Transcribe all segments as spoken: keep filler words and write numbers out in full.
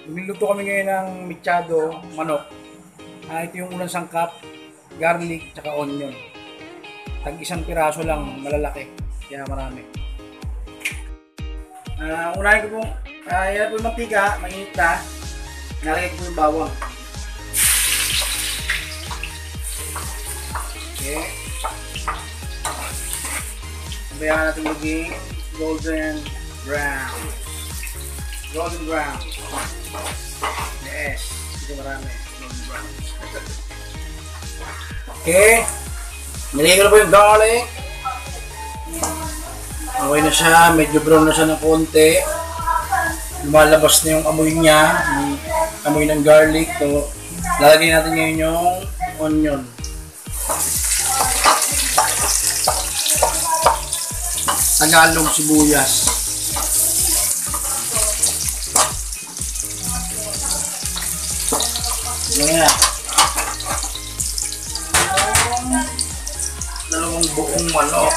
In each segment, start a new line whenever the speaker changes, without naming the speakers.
Lumiluto kami ngayon ng mechado, manok. Ah, ito yung unang sangkap, garlic, tsaka onion. Tag isang piraso lang, malalaki. Kaya marami. Ah, unahin ko pong, ah, yan po yung mantika, mainit na. Nalagay ko yung bawang. Okay. Sabayan natin maging golden brown. Golden brown. Yes. Ito marami. Golden brown. Okay. Nilagay ko na po yung garlic. Okay na siya. Medyo brown na siya ng konti. Lumalabas na yung amoy niya. Yung amoy ng garlic. So, lalagay natin ngayon yung onion. Tagalog sibuyas. Ayan. Dalawang buong manok.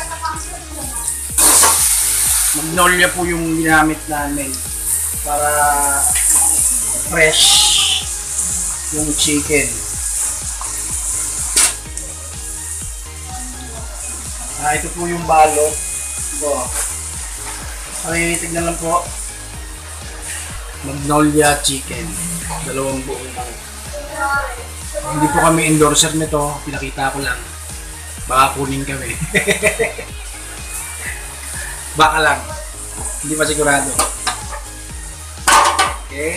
Magnolia po yung ginamit namin para fresh yung chicken. Ah, ito po yung balot. Ito. Ay, tignan lang po. Magnolia chicken. Dalawang buong manok. Hindi po kami endorser nito, pinakita ko lang. Baka kunin kami. Baka lang. Hindi pa sigurado. Okay.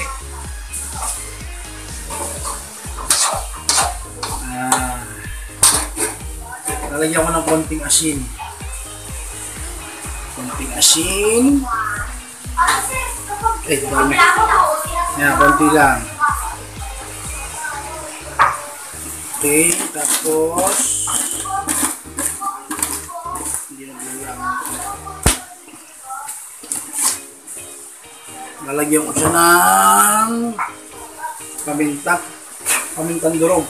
Ah. Lalagyan ko ng konting asin. Konting asin. Eh, dami. Yan, konti lang. Okay, tapos hindi na bilang. Lalagyan ko siya ng paminta, pamintang durog.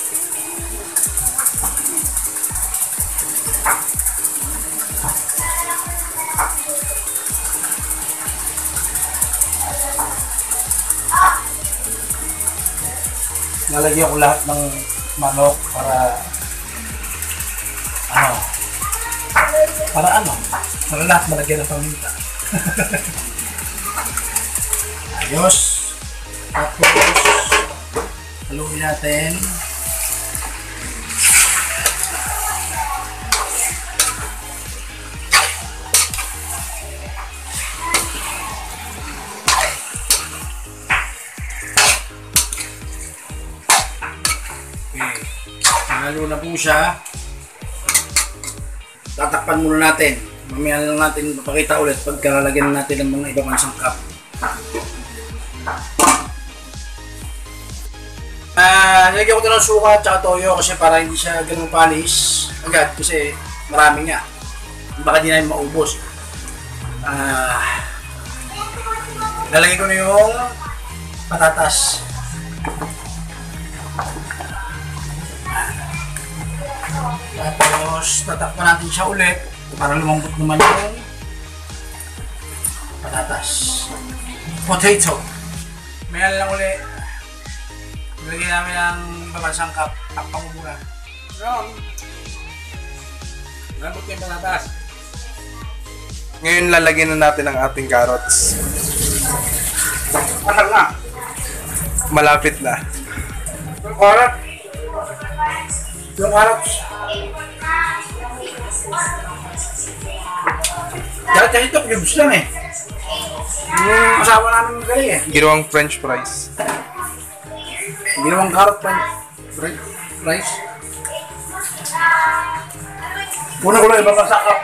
Lalagyan ko lahat ng manok para ano para ano para lahat malagyan ng paminta. Ayos. Tapos haluin natin. Halo na po siya. Tatakpan muna natin. Mamaya lang natin papakita ulit pagka lalagyan natin ng mga iba pang sangkap. Ah, nilagyan ko ito ng suka at saka toyo kasi para hindi siya ganun panis agad kasi marami nga. Baka di namin maubos. Ah, lalagay ko na yung patatas. Tapos tatakpan natin siya ulit para lumambot naman yung patatas. Potato. Mayan lang ulit. Ilagay namin ang babasang kap. Takpan mo muna. Yan. Lambot yung patatas.
Ngayon lalagyan na natin ang ating carrots.
Pasal na.
Malapit na.
Yung carrot. Yung carrots. Dahil kasi ito, cubes lang eh. Yung asawa namin magaling eh.
Ginawang french fries.
Ginawang carrot french fries. Una ko lang ibang masakap.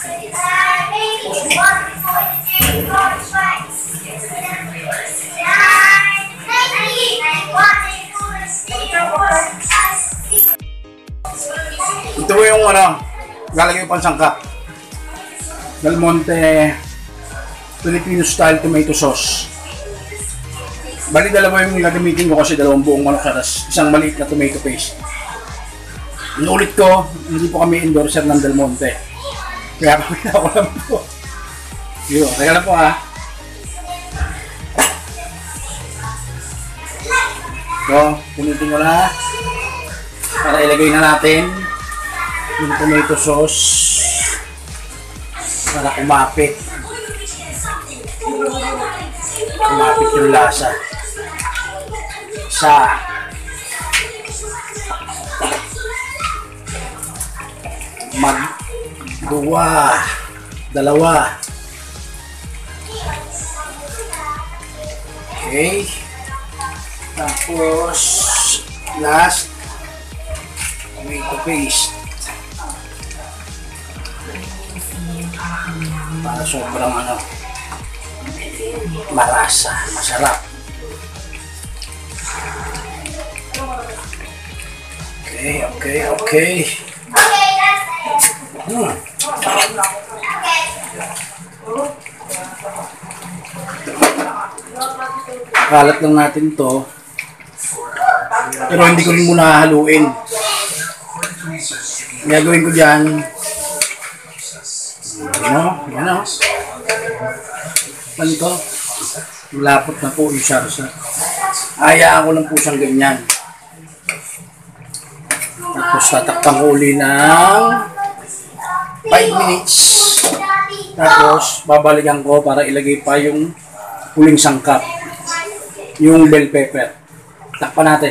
Ito po yung ano, lalagay yung pansangkap. Del Monte Filipino style tomato sauce. Bali dalawa yung gagamitin ko kasi dalawang buong manok at isang maliit na tomato paste. Inulit ko, hindi po kami endorser ng Del Monte. Kaya pakita ko lang po. Yun, kaya lang po ha. So, punitin ko na para ilagay na natin yung tomato sauce para kumapit. Kumapit yung lasa. Isa. Mag dua. Dalawa. Okay. Tapos, last, tomato paste. Para sobrang ano, marasa, masarap. Okay, okay, okay. Hmm. Kalat lang natin to. Pero hindi ko rin muna haluin. Gagawin ko dyan. Ano? Ano? Ano to? Lapot na po yung sarsa. Hayaan ko lang po siyang ganyan. Tapos tatakpan ko uli ng five minutes. Tapos babalikan ko para ilagay pa yung huling sangkap. Yung bell pepper. Takpan natin.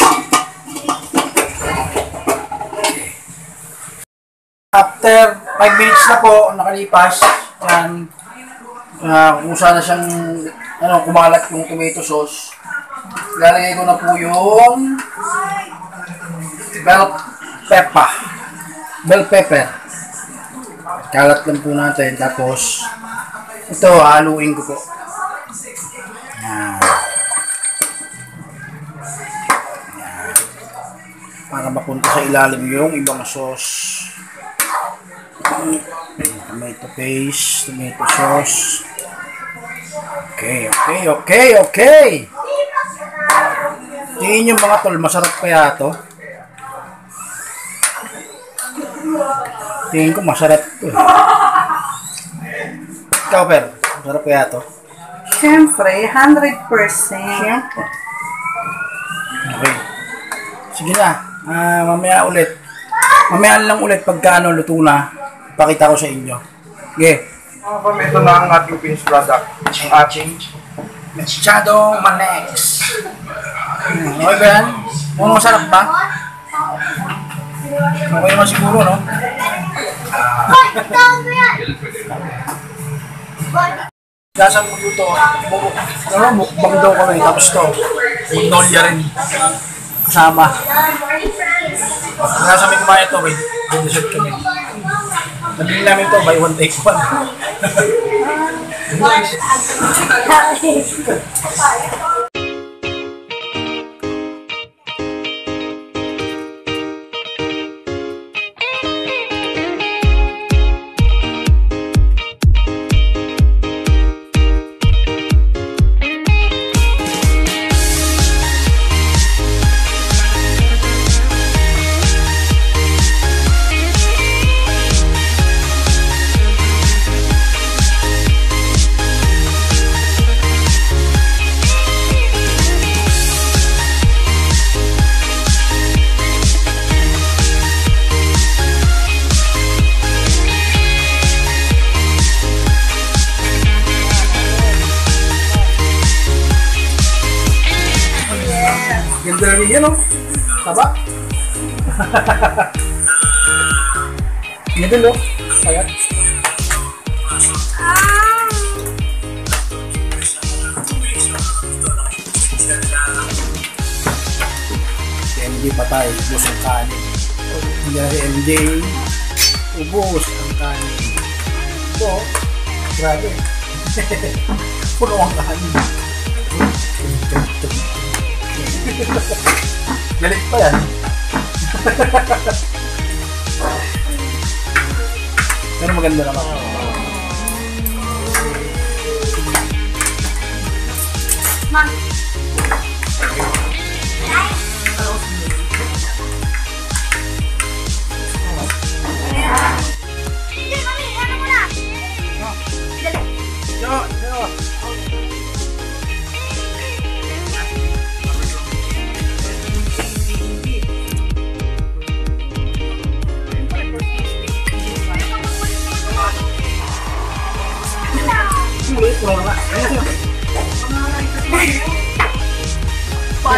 After five minutes na po nakalipas, yan, uh, kung sana siyang ano, kumalat yung tomato sauce, lalagay ko na po yung bell pepper. Bell pepper. Kalat lang po natin. Tapos, ito, haluin ko po. Yan. Yan. Para mapunta sa ilalim yung ibang sauce. Tomato paste, tomato sauce. Okay, okay, okay, okay. Tingin yung mga tol, masarap kaya to? Tingin ko masarap to. Ikaw, Per, masarap kaya to?
Siyempre, one hundred percent.
Siyempre. Okay. Sige na, uh, mamaya ulit. Mamaya lang ulit pagka ano, luto na. Pakita ko sa inyo. Okay.
Mga pam, ito na ang ating finished product. Ang ating
Mechado Manex. Hmm, okay ba yan? Mukhang masarap ba? Okay naman siguro, no? Lasang magluto. Ano, mukbang daw kami. Tapos to, Magnolia rin. Kasama. Nasa may kumain ito, wait. Dessert kami. Nabili namin ito, buy one take one. Ganda rin yan, no? Taba? Ganda, no? Kaya? Si M J patay, ubos ang kanin. Hindi na si M J, ubos ang kanin. Ito, grabe. Puno ang kanin. Galit pa yan. Pero maganda naman.
Ma'am. Hindi kami, ano mo na? Dali.
Yo, yo.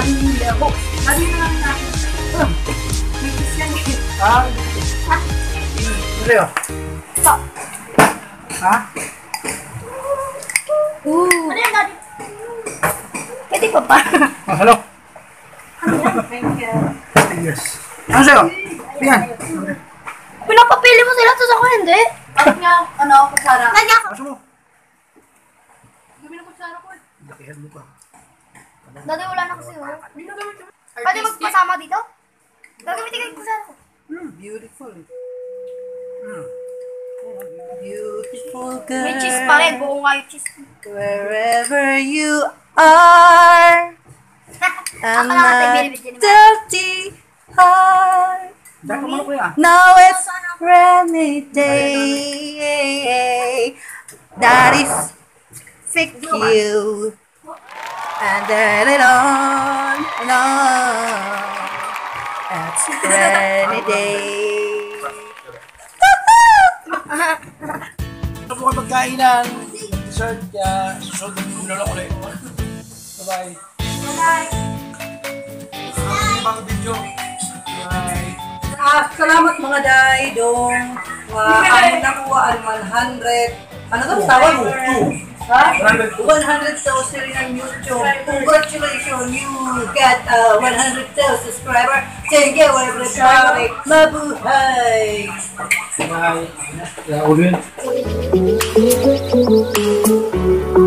Hindi ako. Sabi na lang natin. Oh, may kiss yan eh.
Ah?
Ha?
Ano sa'yo?
Ito.
Ha?
Ooh. Ano yan, Daddy? Pwede pa pa.
Oh, hello?
Ano yan? Thank you.
Yes. Ano sa'yo? Yan.
Pinapapili mo sila, tapos ako hindi. Bakit nga, ano, kutsara? Nandiyan ka.
Paso mo.
Gawin na kutsara ko eh.
Lakihan mo pa.
Dati wala na kasi oh. Pwede magpasama dito? Gagamitin ko yung kutsara ko.
Beautiful. Beautiful girl.
May cheese pa rin, buo nga yung cheese.
Wherever you are, I'm
Ako lang natin,
not
binibigyan ni Mama.
dirty heart.
Dahil mo ko yan.
Now it's rainy day. That is fake you. And then it on and on. It's rainy day.
Ito po ang pagkainan. Dessert. Kaya susunod ng binulong ulit. Bye-bye.
Bye-bye.
Ibang video. Bye.
Ah, salamat mga daidong. Mga ano nakuha ang one hundred. Ano to? Tawag mo? Ha? one hundred thousand rin ang YouTube. Congratulations, you got uh, one hundred thousand subscriber. Thank you, everybody. Mabuhay!
Bye. Kaya ulit.